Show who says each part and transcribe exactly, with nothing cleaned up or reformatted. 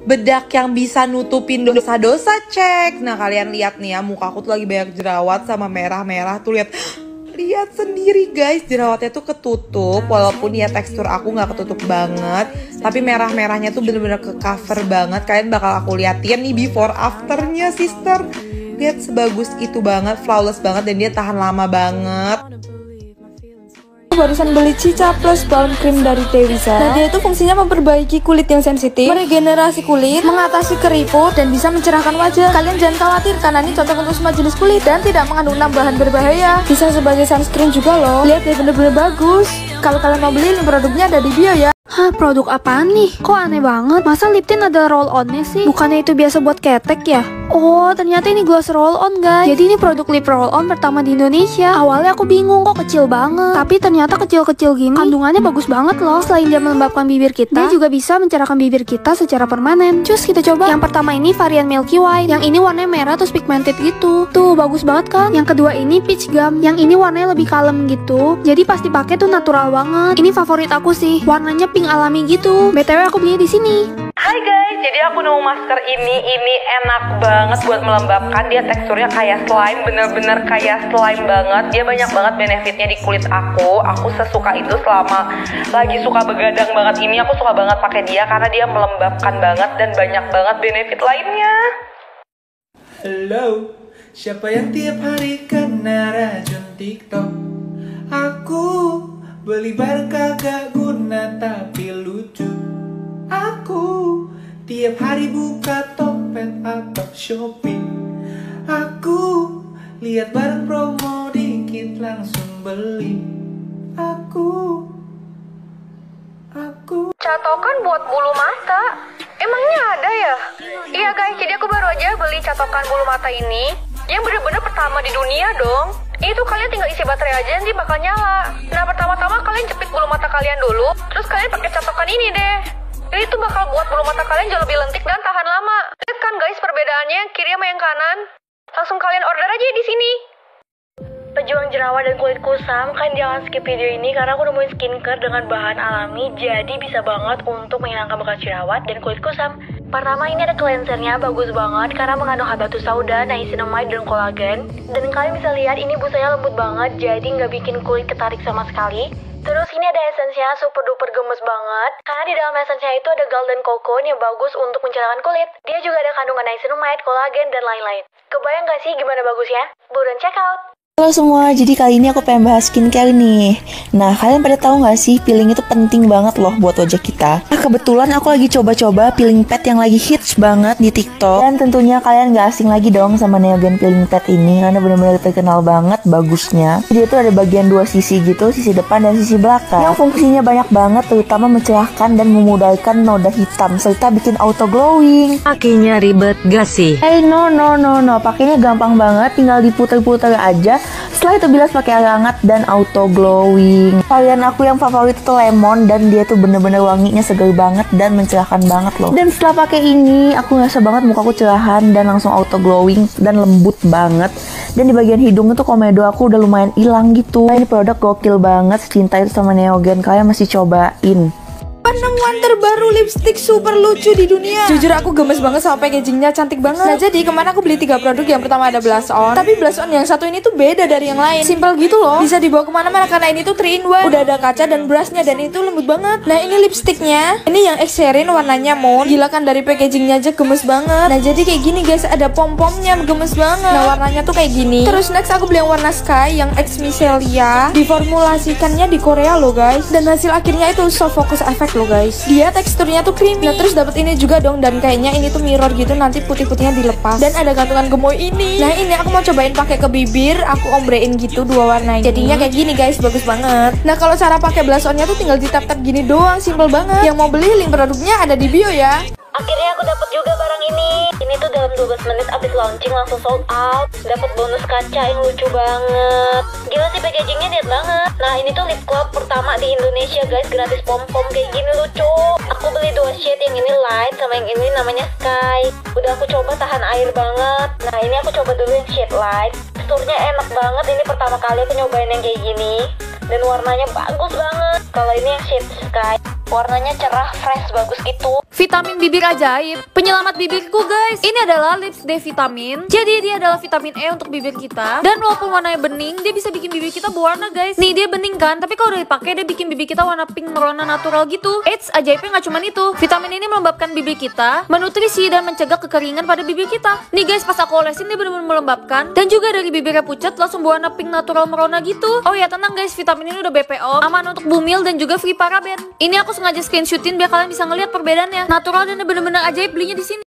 Speaker 1: bedak yang bisa nutupin dosa-dosa, cek. Nah kalian lihat nih ya, muka aku tuh lagi banyak jerawat sama merah-merah tuh, lihat. Lihat sendiri guys, jerawatnya tuh ketutup. Walaupun ya tekstur aku nggak ketutup banget, tapi merah-merahnya tuh bener-bener ke cover banget. Kalian bakal aku liatin nih before afternya, sister. Lihat sebagus itu banget, flawless banget, dan dia tahan lama banget.
Speaker 2: Barusan beli Cica Plus Balm Cream dari Dewiza. Nah, dia itu fungsinya memperbaiki kulit yang sensitif, meregenerasi kulit, mengatasi keriput, dan bisa mencerahkan wajah. Kalian jangan khawatir karena ini cocok untuk semua jenis kulit dan tidak mengandung enam bahan berbahaya. Bisa sebagai sunscreen juga loh. Lihat deh, bener-bener bagus. Kalau kalian mau beli, link produknya ada di bio ya.
Speaker 3: Hah, produk apaan nih? Kok aneh banget? Masa lip tint ada roll-onnya sih? Bukannya itu biasa buat ketek ya? Oh, ternyata ini gloss roll-on guys. Jadi ini produk lip roll-on pertama di Indonesia. Awalnya aku bingung, kok kecil banget. Tapi ternyata kecil-kecil gini, kandungannya bagus banget loh. Selain dia melembabkan bibir kita, dia juga bisa mencerahkan bibir kita secara permanen. Cus, kita coba. Yang pertama ini varian Milky White. Yang ini warnanya merah terus pigmented gitu. Tuh, bagus banget kan? Yang kedua ini Peach Gum. Yang ini warnanya lebih kalem gitu. Jadi pas dipakai tuh natural banget. Ini favorit aku sih. Warnanya pink alami gitu. B T W aku belinya di sini.
Speaker 1: Hai guys, jadi aku nemu masker ini. Ini enak banget buat melembabkan. Dia teksturnya kayak slime, bener-bener kayak slime banget. Dia banyak banget benefitnya di kulit aku. Aku sesuka itu selama lagi suka begadang banget ini. Aku suka banget pakai dia karena dia melembabkan banget dan banyak banget benefit lainnya.
Speaker 4: Halo, siapa yang tiap hari kena racun TikTok? Aku beli barang kagak guna tapi lucu. Aku tiap hari buka Tokped atau Shopee. Aku lihat barang promo dikit langsung beli. Aku Aku
Speaker 5: Catokan buat bulu mata? Emangnya ada ya? Iya guys, jadi aku baru aja beli catokan bulu mata ini, yang bener-bener pertama di dunia dong. Itu kalian tinggal isi baterai aja, nanti bakal nyala. Nah, pertama-tama kalian jepit bulu mata kalian dulu, terus kalian pakai catokan ini deh. Ini tuh bakal buat bulu mata kalian jauh lebih lentik dan tahan lama. Lihat kan guys perbedaannya yang kiri sama yang kanan. Langsung kalian order aja di sini. Pejuang jerawat dan kulit kusam, kalian jangan skip video ini karena aku nemuin skincare dengan bahan alami, jadi bisa banget untuk menghilangkan bekas jerawat dan kulit kusam. Pertama, ini ada cleansernya, bagus banget karena mengandung habatus sauda, niacinamide, dan kolagen. Dan kalian bisa lihat ini busanya lembut banget, jadi nggak bikin kulit ketarik sama sekali. Terus ini ada esensinya super duper gemes banget, karena di dalam esensinya itu ada golden cocoa yang bagus untuk mencerahkan kulit. Dia juga ada kandungan niacinamide, kolagen, dan lain-lain. Kebayang gak sih gimana bagusnya? Buruan check out!
Speaker 6: Halo semua, jadi kali ini aku pengen bahas skincare nih. Nah, kalian pada tahu nggak sih peeling itu penting banget loh buat wajah kita. Nah, kebetulan aku lagi coba-coba peeling pad yang lagi hits banget di TikTok. Dan tentunya kalian nggak asing lagi dong sama Neogen peeling pad ini karena benar-benar terkenal banget bagusnya. Dia tuh ada bagian dua sisi gitu, sisi depan dan sisi belakang. Yang fungsinya banyak banget, terutama mencerahkan dan memudahkan noda hitam serta bikin auto glowing.
Speaker 7: Pakainya ribet gak sih?
Speaker 6: Hey, no no no no, pakainya gampang banget, tinggal diputer-puter aja. Setelah itu bilas pakai air hangat dan auto glowing. Varian aku yang favorit itu lemon dan dia tuh bener-bener wanginya seger banget dan mencerahkan banget loh. Dan setelah pakai ini aku ngerasa banget mukaku cerahan dan langsung auto glowing dan lembut banget. Dan di bagian hidung itu komedo aku udah lumayan hilang gitu. Nah, ini produk gokil banget, cinta itu sama Neogen, kalian mesti cobain.
Speaker 2: Penemuan terbaru lipstick super lucu di dunia. Jujur aku gemes banget sama packagingnya, cantik banget. Nah, jadi kemarin aku beli tiga produk. Yang pertama ada blush on, tapi blush on yang satu ini tuh beda dari yang lain. Simple gitu loh, bisa dibawa kemana-mana karena ini tuh three in one. Udah ada kaca dan brushnya dan itu lembut banget. Nah, ini lipsticknya, ini yang X-Sherin warnanya moon. Gila kan, dari packagingnya aja gemes banget. Nah, jadi kayak gini guys, ada pom-pomnya, gemes banget. Nah, warnanya tuh kayak gini. Terus next aku beli yang warna sky, yang X Micellia. Diformulasikannya di Korea loh guys, dan hasil akhirnya itu soft focus effect loh guys. Dia teksturnya tuh creamy. Nah, terus dapat ini juga dong, dan kayaknya ini tuh mirror gitu, nanti putih-putihnya dilepas. Dan ada gantungan gemoy ini. Nah, ini aku mau cobain pakai ke bibir, aku ombrein gitu dua warna ini. Jadinya kayak gini guys, bagus banget. Nah, kalau cara pakai blush on-nya tuh tinggal ditap-tap gini doang, simple banget. Yang mau beli link produknya ada di bio ya.
Speaker 5: Akhirnya aku dapat juga barang ini. Ini tuh dalam dua belas menit abis launching langsung sold out. Dapat bonus kaca yang lucu banget. Gila sih, packagingnya lihat banget. Nah, ini tuh lip gloss pertama di Indonesia guys, gratis pom-pom kayak gini, lucu. Aku beli dua shade, yang ini light sama yang ini namanya sky. Udah aku coba, tahan air banget. Nah, ini aku coba dulu yang shade light. Teksturnya enak banget. Ini pertama kali aku nyobain yang kayak gini. Dan warnanya bagus banget. Kalau ini yang shade sky, warnanya cerah, fresh, bagus gitu.
Speaker 3: Vitamin bibir ajaib, penyelamat bibirku guys. Ini adalah Lips D Vitamin. Jadi dia adalah vitamin E untuk bibir kita. Dan walaupun warnanya bening, dia bisa bikin bibir kita berwarna guys. Nih dia bening kan, tapi kalau udah dipakai dia bikin bibir kita warna pink merona natural gitu. Eits, ajaibnya nggak cuman itu. Vitamin ini melembabkan bibir kita, menutrisi dan mencegah kekeringan pada bibir kita. Nih guys, pas aku olesin dia benar-benar melembabkan. Dan juga dari bibirnya pucat langsung berwarna pink natural merona gitu. Oh ya tenang guys, vitamin ini udah B P O, aman untuk bumil dan juga free paraben. Ini aku sengaja screenshotin biar kalian bisa ngeliat perbedaannya. Natural dan bener-bener ajaib, belinya di sini.